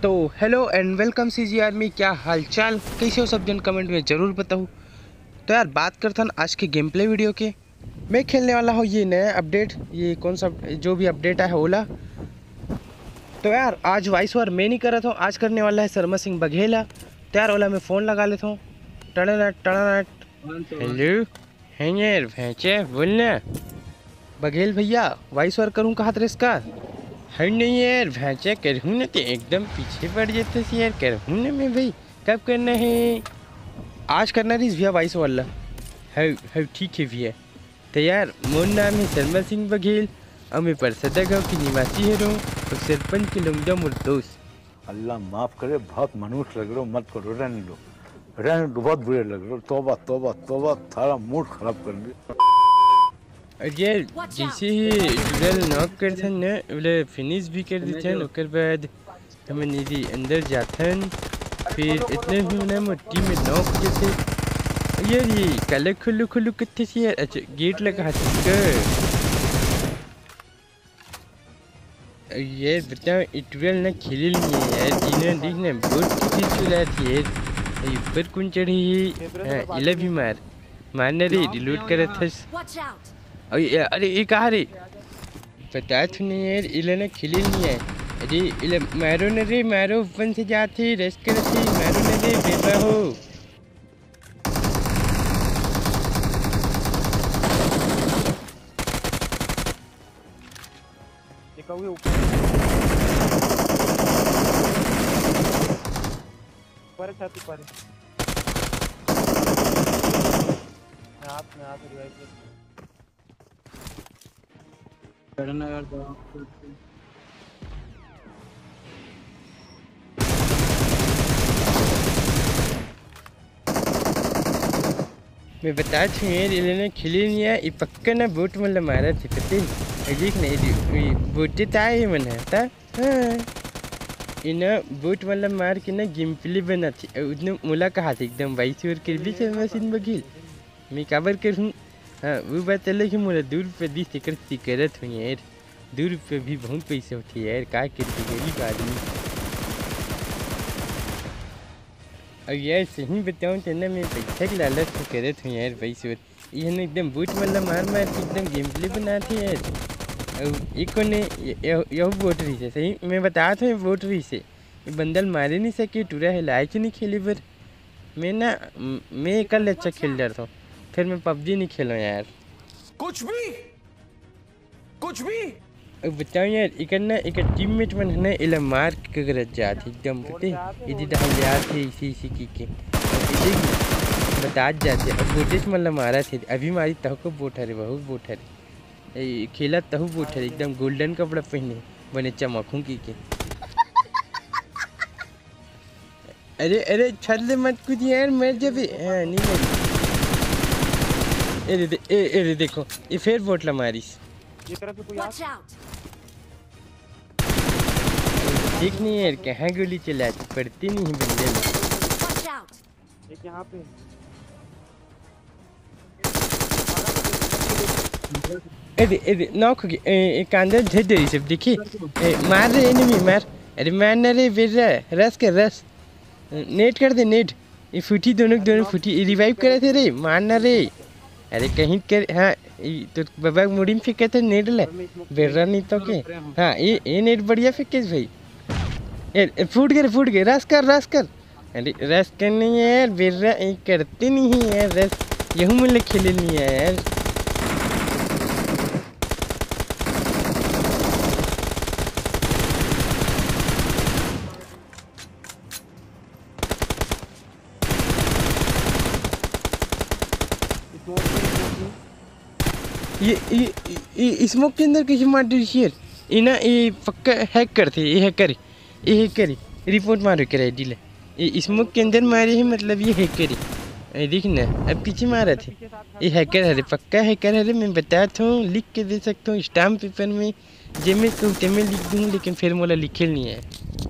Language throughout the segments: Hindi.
तो hello and welcome CG army, क्या हाल चाल, कैसे हो सब जन, कमेंट में ज़रूर बताओ। तो यार बात करता हूँ आज के गेम प्ले वीडियो के। मैं खेलने वाला हूँ ये नया अपडेट, ये कौन सा जो भी अपडेट है ओला। तो यार आज वॉइस ओवर मैं नहीं कर रहा था, आज करने वाला है शर्मा सिंह बघेला। तो यार ओला मैं फ़ोन लगा लेता हूँ। टनाट टनाट, हेलो हैं यार भैंचे बोलना। बघेल भैया वॉइस ओवर करूँ कहा था इसका? है नहीं यार भैंचा करहूँ ना तो एकदम पीछे पड़ जाते थे यार, करहूँ ना मैं भाई। कब करना है? आज करना रही भैया वॉइस वाला है ठीक है भैया। तो यार मोर नाम है शर्मा सिंह बघेल और मैं परसदा गाँव की निवासी है रहूँ और सरपंच के लौंडा मोर दोस्त। अल्लाह माफ़ करे, बहुत मनुष्य लग रहे हो, मत करो, रहने दो, बहुत बुरे लग रहे हो। तौबा तौबा तौबा, थारा मूड खराब कर दिया। और यार जैसे ही ट्यूटोरियल नॉक करते न बोले फिनिश भी कर देते हैं, उसके बाद हमें निधि अंदर जाते हैं। फिर इतने ही ना मिट्टी में नॉक जैसे यार ये कल खुल्लू खुल्लू कितने से यार। अच्छा गेट लगा कर यार बताओ, ट्यूटोरियल ना खेले नहीं है यार। इन्हें देखना बहुत की चीज़ चला थी यार। ऊपर कौन चढ़ी है? हाँ इला भी मारना रे, डिलीट करे थे। अरे ये कहा रे पता तो नहीं यार, इले ना खिले नहीं है। अरे इले मारो न रे, मारो ऊपर से जाते रेस्ट करते, मारो न रे बेटा हो। ऊपर छत ऊपर में आप रिवाइव करना यार। मैं बता थी यार, इले ना खिले नहीं है। ये पक्का ना बोट मतलब मारा थे पते देख नहीं बोटे ताए मन है ता। हाँ इन्हें बोट मतलब मार के ना गेम प्ले बना थी। उसने मुला कहा था एकदम वाइस ओवर कर भी शर्मा सिंह बघेल मैं काबर करूँ। हाँ वो बात अलग है, मुझे 2 रुपये दी से करती करत हुई यार। 2 रुपये भी बहुत पैसे होते यार, क्या करते गरीब आदमी। और यार सही बताऊँ तो ना मैं पैसा के लालच से करत हूँ यार पैसे और ये ना एकदम बूट मतलब मार मार के एकदम गेम प्ले बनाते यार। और एक ने यह बोट रही से सही मैं बता था, ये बोट रही से ये बंदल मारे नहीं सके, टूरा है लाइक नहीं खेली। पर मैं कल अच्छा खेल रहा था, फिर मैं पबजी नहीं खेला यार। कुछ भी अब बताओ यार, एक ना एक टीममेट में है ना इला मार के गरज जाती एकदम पते इधर दहल जाते इसी की के बता जाते। अब बोटे मतलब मारा थे अभी मारी तहु को बोट है बहुत बोट है खेला तहु बोट है एकदम गोल्डन कपड़ा पहने बने चमकूँ की के। अरे अरे छल्ले मत कुछ यार, मर जब हाँ नहीं मरी। अरे देखो ये फिर बोटला मारिस ये तरफ से कोई ठीक नहीं यार, कहाँ गोली चलाती पड़ती नहीं बंदे में। एक यहाँ पे अरे नॉक हो गया। एक अंदर झट रही सब देखिए, मार रहे एनिमी मार। अरे मारना रे बेटा, रस कर रस, नेट कर दे नेट। ये फूटी दोनों फूटी, रिवाइव करे थे रे, मारना रे। अरे कहीं कर हाँ तो बाबा मुड़ी में फेंके थे नेट ले बेरा नहीं तो के। हाँ ये नेट बढ़िया फेंके भाई। फूट गए रस कर। अरे रस करनी है यार बेरा, करते नहीं है यार रस, यहूँ मिले खेले नहीं है यार। ये स्मोक के अंदर किसी मार दी शेर ये ना, ये पक्का हैक करते ये हैकर रिपोर्ट मारो करे डीले। ये स्मोक के अंदर मारे हैं मतलब ये हैकर देख ना, अब पीछे मारा थे। ये हैकर है पक्का हैकर है, मैं बताता हूँ लिख के दे सकता हूँ स्टाम्प पेपर में, जेमे कहूँ तेमे लिख दूँ, लेकिन फिर मोला लिखे नहीं है।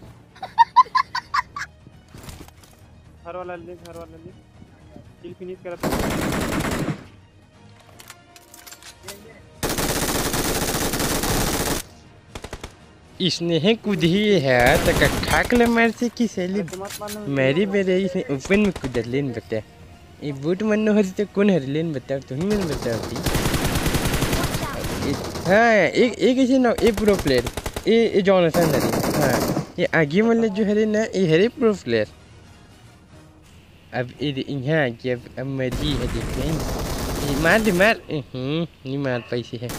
हर वाला ले किल फिनिश कर। इसने है कूद ही है तक खाकले मार से की सैली मत मारना मेरी बेरे इसने ओपन में कूद लेन बता ये बूट मन हरी तो कौन हरी लेन बताओ तुम ही मैंने बताओ थी हाँ एक ऐसे ना एक प्रो प्लेयर ये जॉनसन हरी हाँ ये आगे वाले जो हरे ना ये हरे प्रो प्लेयर अब यहाँ की अब मर्जी है देखते मार दे मार नहीं मार पैसे है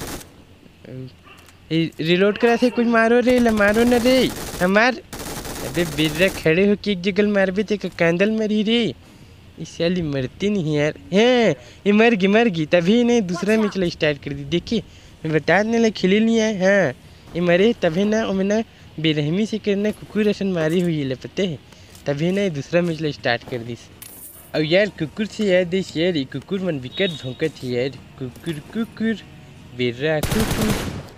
रिलोड करा थे कुछ मारो रे मारो न रे हमार अबे बिर्रा खड़े हो के एक जगह मार भी थे कैंडल मरी रे इस साली मरती नहीं यार हैं ये मर गई तभी नहीं दूसरा मैच स्टार्ट कर दी देखिए मैं बता देने लगे खिले नहीं आए हाँ ये मरे तभी ना और मैंने बेरहमी से करना कुकुर रसन मारी हुई है पते है तभी ना दूसरा मैच स्टार्ट कर दी और यार कुकुर से याद है यार ये कुकुर मन विकट भौंकत है यार कुकुर बिर्रा कुकुर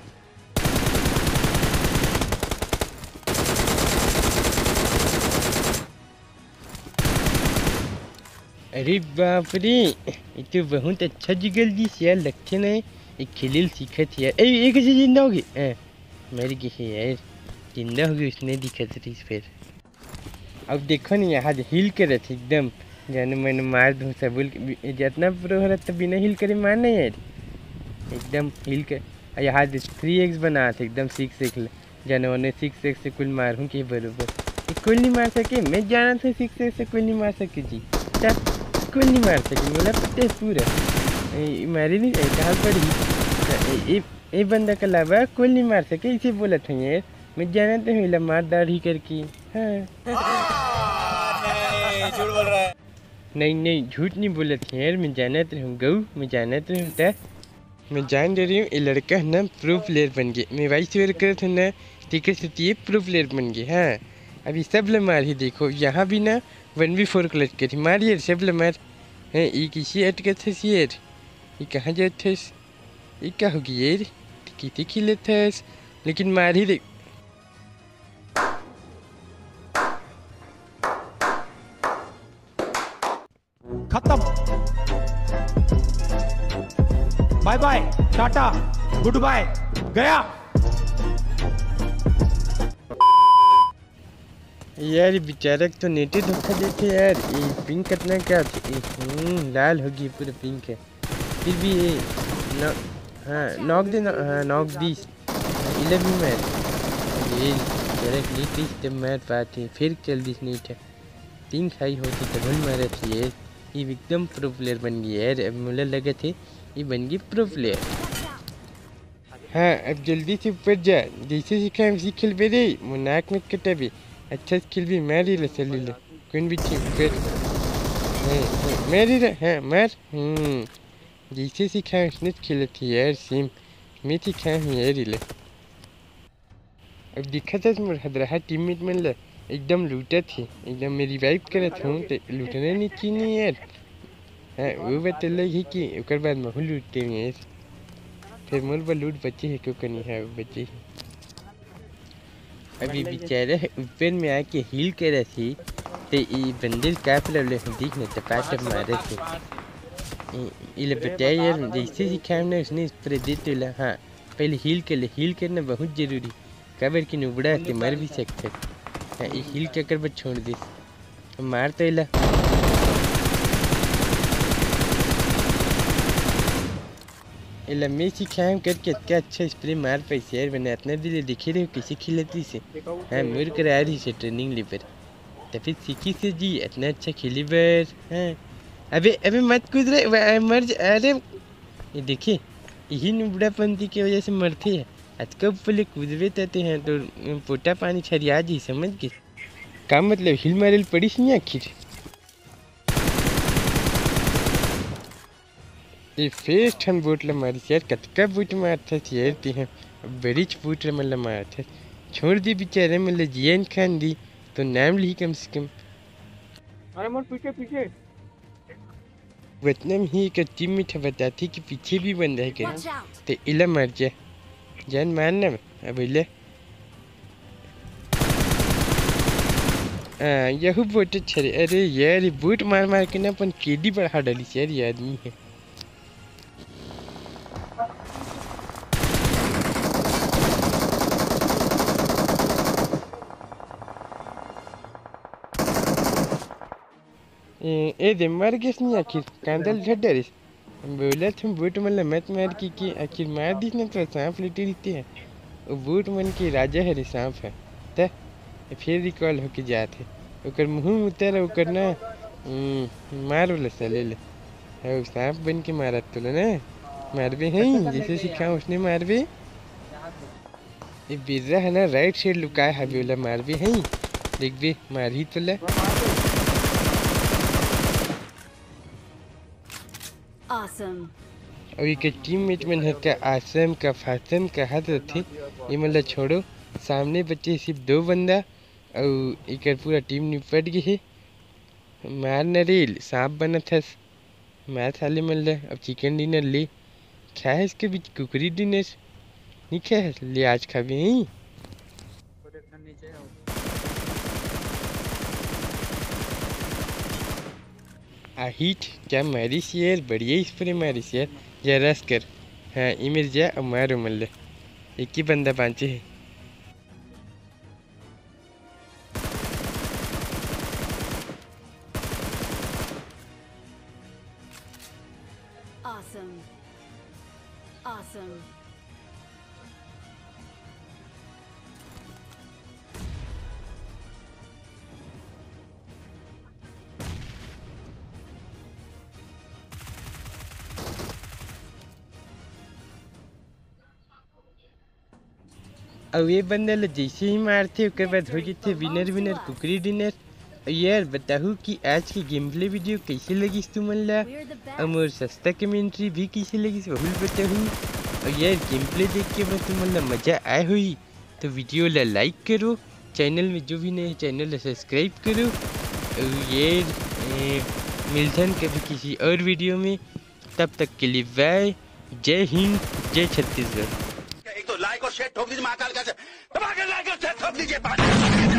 अरे बाप रे ये तो बहुत अच्छा जिगल जी यार लगते ना एक खिलिल सीखत यार एक कैसे जिंदा होगी मेरी किसी यार जिंदा होगी उसने दिखत रही फिर अब देखो नहीं यहाँ हिल करे थे एकदम जाने मैंने मार दूँ सबुल जितना प्रो हो रहा था बिना हिल करे मारना यार एकदम हिल कर यहाँ 3x बना थे एकदम 6x जाने उन्हें 6x से कुल मारूँ कि बरोबर कुल नहीं मार सके मैं जाना था 6x से कुल नहीं मार सके जी कुल नहीं मार सके बोला पता है पूरा मारी नहीं कहा पड़ी ये बंदा का लावा कुल नहीं मार सके इसे बोला था यार मैं जाना तो हिला मार दाढ़ी करके हाँ झूठ बोल रहा है नहीं झूठ नहीं बोला था यार मैं जाना तो हूँ गऊ मैं जाना तो हूँ मैं जान दे रही हूँ ये लड़का ना प्रो प्लेयर बन गया मैं वाइस वेयर कर था ना टिकट से ये प्रो प्लेयर बन गया हाँ अभी सब ले मार ही देखो यहाँ भी ना 1v4 क्लच करी मारिए सब ले मार हैं ये किसी अटके थे यार ये कहाँ जाते थे ये क्या होगी यार कितने खिले थे लेकिन मार ही दे खत्म bye bye tata goodbye गया यार बेचारा तो नेटे धोखा देते यार ये पिंक कितना क्या लाल होगी पूरा पिंक है फिर भी ये हाँ नॉक दे हाँ नॉक 11 मैच ये डायरेक्टली मैच पाते फिर चल दी नीट है पिंक हाई होती तो भूल मारे थे यार ये एकदम प्रो प्लेयर बन गई यार अब मुझे लगे थे ये बन गई प्रो प्लेयर हाँ अब जल्दी से ऊपर जा जैसे सीखा वैसे खेल बे रे मुनाक में कटा भी अच्छा स्किल भी मारी ले चली ले कौन भी ठीक फिर मेरी रे हाँ मार जैसे सीखा उसने खेले थी यार सेम मैं सीखा हूँ यार ले अब दिखा था मेरे हदरा टीममेट में ले एकदम लूटा थी एकदम मेरी वाइफ करे था तो लूटने नहीं चाहिए यार हाँ वो बात अलग ही कि उसके बाद मैं लूटते हैं यार फिर मोर पर लूट बचे है क्यों करनी है बचे ही अभी बेचारा ऊपर में आके हील करे थी तो ये बंदल काफ ले देखने टपाटप मारे थे ये बताया यार जैसे सीखा हमने उसने स्प्रे देते हाँ पहले हील करना बहुत जरूरी कबर की नुबड़ा के मर भी सकते हाँ ये हील क्या कर बस छोड़ दे मार तो इला मैं सिखाया करके क्या अच्छा स्प्रे मार पैसे यार मैंने इतना दिले दिखे रहे किसी खिलती से हाँ मुर कर आ रही से ट्रेनिंग ले पर तो फिर सीखी से जी इतना अच्छा खिली बर हाँ अबे मत कूद रहे मर अरे ये देखिए यही नुबड़ापंथी की वजह से मरते हैं आज कब पहले कूदवे तते हैं तो पोटा पानी छरिया जी समझ के का मतलब हिल मारेल पड़ी नहीं आखिर ये फेस्ट हम बूट मारी यार कतका बूट मारता थी यार ती हैं बड़ी बूट मतलब मारता छोड़ दी बेचारे मतलब जियन खान दी तो नाम ली कम से कम अरे मोर पीछे वतनम ही एक टीम में था बताती कि पीछे भी बंद है कर तो इला मर जा जान मारना अब इले यही बूट छे अरे यार बूट मार के ना अपन केडी बढ़ा डाली यार ये आदमी है ए दे मर गेस नहीं आखिर कांदल झड्डरिस बोला तुम बूट मन मत मार की आखिर मार दिस ना तो सांप लेटी रहती है वो बूट मन के राजा है रे सांप है त फिर रिकॉल होके जाते ओकर मुँह उतर ओकर ना मार वाला साले ले है सांप बन के मारा तो ना मारबे हैं जैसे सिखा उसने मारबे ये बिर्रा है ना राइट साइड लुकाए है बोला मारबे हैं देख बे मार ही तो ले Awesome. और ये टीममेट में का आसम का फासम का हाथ थे ये मतलब छोड़ो सामने बच्चे सिर्फ 2 बंदा और एक पूरा टीम निपट गई है मार न रेल सांप बना था मार साले मतलब अब चिकन डिनर ले क्या है इसके बीच कुकरी डिनर नहीं क्या है ले आज खा भी नहीं हिट क्या मारी शेयर बढ़िया स्प्रे मारी शेयर या रस कर हाँ इमेज जा और मारो मल्ले एक ही बंदा बांचे है Awesome. Awesome. और ये बंदा जैसे ही मारते उसके बाद हो जाते विनर विनर कुकरी डिनर यार बताओ कि आज की गेम प्ले वीडियो कैसे लगी तुम्हारा We're the best. और मोर सस्ता कमेंट्री भी कैसे लगी वही बताऊँ और यार गेम प्ले देख के मैं तुम्हारा मज़ा आए हुई तो वीडियो ला लाइक करो चैनल में जो भी नए चैनल ला सब्सक्राइब करो और ये मिलते हैं कभी किसी और वीडियो में तब तक के लिए बाय जय हिंद जय छत्तीसगढ़ एक तो लाइक और शेयर ठोक दीजिए महाकाल का से दबा के लाइक और शेयर ठोक दीजिए